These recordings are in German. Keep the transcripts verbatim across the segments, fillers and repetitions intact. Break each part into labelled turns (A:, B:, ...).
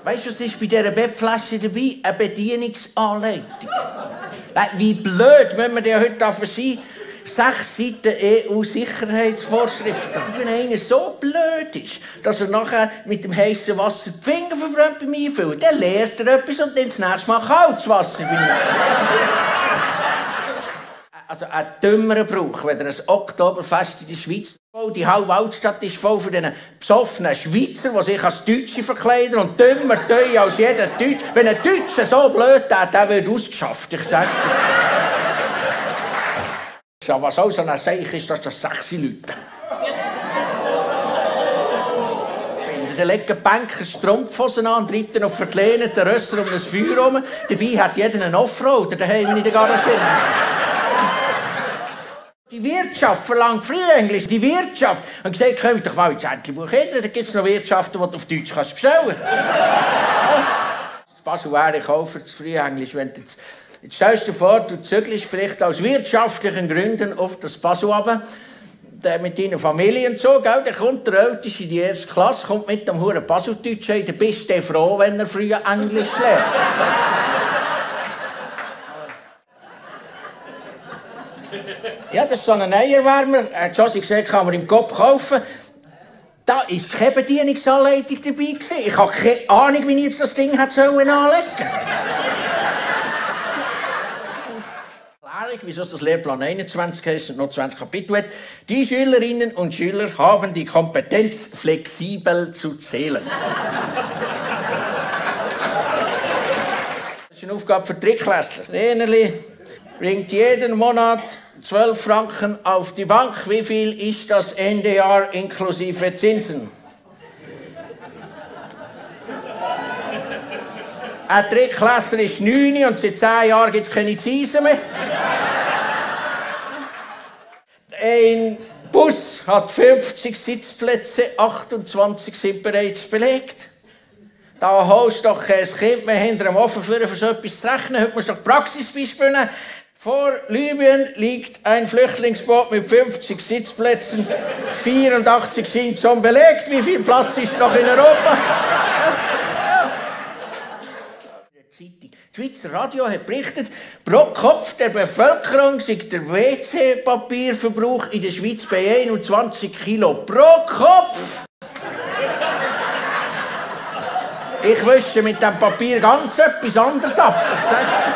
A: Weißt du, was ist bei dieser Bettflasche dabei? Eine Bedienungsanleitung. Wie blöd müssen wir denn heute dafür sein? Sechs Seiten E U-Sicherheitsvorschriften. Wenn einer so blöd ist, dass er nachher mit dem heißen Wasser die Finger verbrennt beim Einfüllen, dann lernt er etwas und dann das nächste Mal kaltes Wasser beim Also ein dümmerer Brauch, wenn er ein Oktoberfest in der Schweiz. Die halbe Altstadt ist voll von diesen besoffenen Schweizer, die sich als Deutsche verkleiden und dümmer tun als jeder Deutsche. Wenn ein Deutscher so blöd ist, der wird ausgeschafft, ich sage das. Ja, was auch so ein Seich ist, dass das sechs Leute. Dann legen Banker Strumpfhosen an und reiten auf verkleinten Rösser um ein Feuer herum. Dabei hat jeder einen Offroader daheim in der Garage. Die Wirtschaft verlangt Frühenglisch. Die Wirtschaft. Und gesagt, kommt doch mal ins Entlebuch hin, da gibt es noch Wirtschaften, die du auf Deutsch kannst bestellen kannst. Das Basel wäre ich auch für das Frühenglisch. Wenn du jetzt, jetzt stellst du vor, du zügelst vielleicht aus wirtschaftlichen Gründen auf das Basel runter, mit deiner Familie und so, gell? Dann kommt der Älteste in die erste Klasse, kommt mit dem Huren Baseldeutsch ein, dann bist du froh, wenn er früher Englisch lernt. Ja, das ist so ein Eierwärmer. Äh, Josie gesagt, kann man im Kopf kaufen. Da war keine Bedienungsanleitung dabei. Ich habe keine Ahnung, wie ich jetzt das Ding hätte anlegen sollen. Wieso das Lehrplan einundzwanzig heißt und noch zwanzig Kapitel hat. Die Schülerinnen und Schüler haben die Kompetenz, flexibel zu zählen. Das ist eine Aufgabe für Drittklässler. Lehnerli bringt jeden Monat zwölf Franken auf die Bank. Wie viel ist das Ende Jahr inklusive Zinsen? Ein Drittklässler ist neun und seit zehn Jahren gibt es keine Zinsen mehr. Ein Bus hat fünfzig Sitzplätze, achtundzwanzig sind bereits belegt. Da holst du doch ein Kind mehr hinter dem Ofen für so etwas zu rechnen. Heute musst du doch Praxisbeispiele nehmen. Vor Libyen liegt ein Flüchtlingsboot mit fünfzig Sitzplätzen. vierundachtzig sind schon belegt. Wie viel Platz ist noch in Europa? Das Schweizer Radio hat berichtet, pro Kopf der Bevölkerung sei der W C-Papierverbrauch in der Schweiz bei einundzwanzig Kilo pro Kopf. Ich wische mit dem Papier ganz etwas anderes ab. Ich sage das.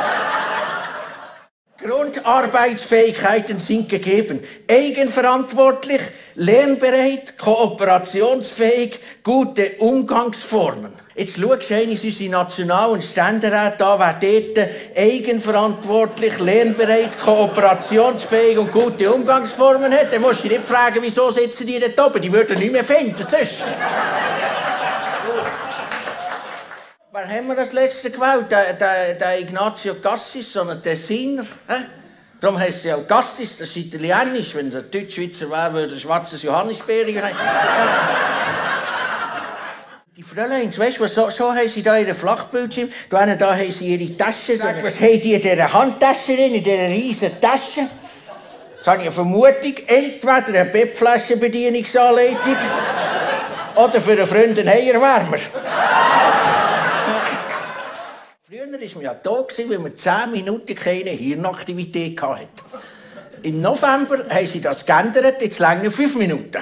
A: Grundarbeitsfähigkeiten sind gegeben. Eigenverantwortlich, lernbereit, kooperationsfähig, gute Umgangsformen. Jetzt schaust du einmal unsere National- und Ständeräte an, wer dort eigenverantwortlich, lernbereit, kooperationsfähig und gute Umgangsformen hat. Dann musst du dich nicht fragen, wieso sitzen die dort oben. Die würden nicht mehr finden, sonst. Wer haben wir das letzte gewählt? Der, der, der Ignazio Cassis, so ein Tessiner. He? Darum heisst sie auch Cassis, das ist italienisch. Wenn es ein Deutschschweizer wäre, würde ein schwarzes Johannisbeere sein. Die Fräuleins, weißt du, so, so haben sie da ihren Flachbildschirm. Da, da haben sie ihre Tasche. Sag, was haben die in dieser Handtasche drin, in dieser riesen Tasche? Jetzt habe ich eine Vermutung, entweder eine Bettflaschenbedienungsanleitung oder für einen Freund einen Eierwärmer. Früher war man ja da, weil man zehn Minuten keine Hirnaktivität hatte. Im November haben sie das geändert, jetzt länger fünf Minuten.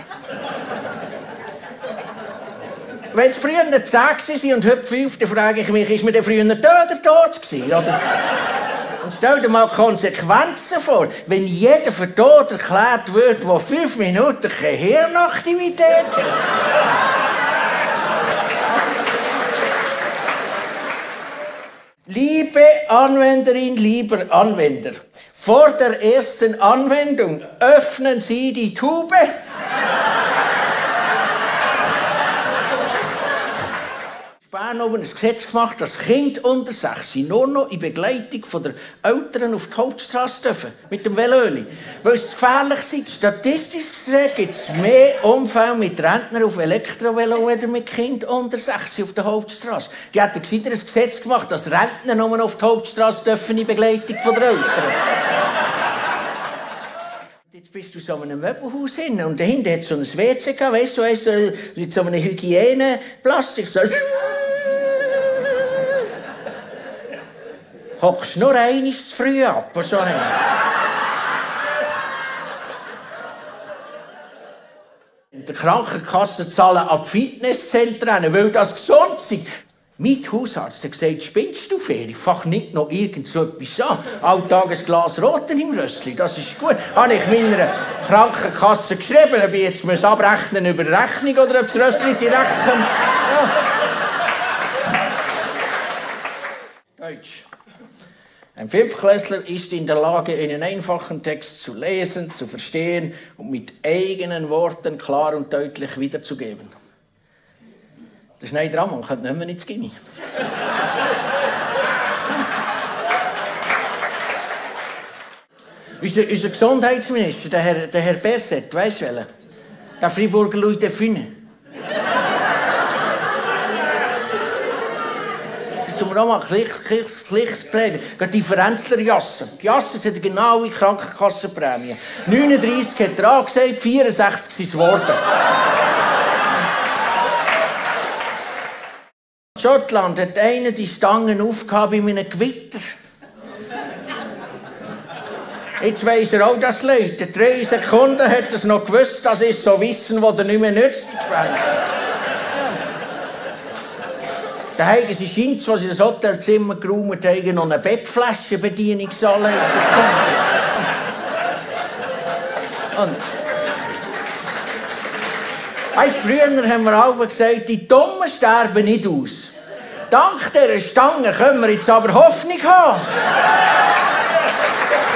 A: Wenn es früher zehn waren und heute fünf, dann frage ich mich, ist man denn früher tot oder tot gewesen, oder? Und stell dir mal Konsequenzen vor, wenn jeder für tot erklärt wird, der fünf Minuten keine Hirnaktivität hat. Liebe Anwenderin, lieber Anwender, vor der ersten Anwendung öffnen Sie die Tube. Bern oben ein Gesetz gemacht, dass Kinder unter sechs nur noch in Begleitung von der Eltern auf die Hauptstrasse dürfen, mit dem Velöli. Weil es gefährlich ist. Statistisch gesehen gibt es mehr Unfälle mit Rentnern auf Elektrovelo als mit Kindern unter sechs auf der Hauptstrasse. Die hätten gescheiter ein Gesetz gemacht, dass Rentner nur noch auf die Hauptstrasse dürfen in Begleitung von der Eltern. Jetzt bist du so in einem Möbelhaus hin und dahinter hat es so ein W C gehabt, weißt du, so mit so einem Hygieneplastik. So. hockst nur eines zu früh ab. So in der Krankenkasse zahlen an Fitnesszentren, weil das gesund ist. Mein Hausarzt hat gesagt, spinnst du Ferien? Fach nicht noch irgend so etwas an. Alltag ein Glas Roten im Rössli, das ist gut. Habe ich meiner Krankenkasse geschrieben, ob ich jetzt muss abrechnen über Rechnung oder ob das Rössli direkt kommt. Ja. Deutsch. Ein Fünftklässler ist in der Lage, einen einfachen Text zu lesen, zu verstehen und mit eigenen Worten klar und deutlich wiederzugeben. Der Schneider-Ammann kommt nicht mehr ins Gimmi. unser, unser Gesundheitsminister, der Herr, der Herr Berset, weisst du welchen? Der Friburger Louis de Funès. Zum Roma Klichsprämie. Die Differenzler Jassen. Jassen hat eine genaue Krankenkassenprämie. neununddreissig hat er angesagt, vierundsechzig sind es geworden. Schottland hat einer die Stangen aufgehabt bei einem Gewitter. Jetzt weiss er auch, dass Leute. Drei Sekunden hat er es noch gewusst, das ist so Wissen, das er nicht mehr nützt. Da haben sie Schinz, als sie das Hotelzimmer geräumt haben, noch eine Bettflaschenbedienungsanlage. Und weißt, früher haben wir auch gesagt, die Dummen sterben nicht aus. Dank dieser Stange können wir jetzt aber Hoffnung haben.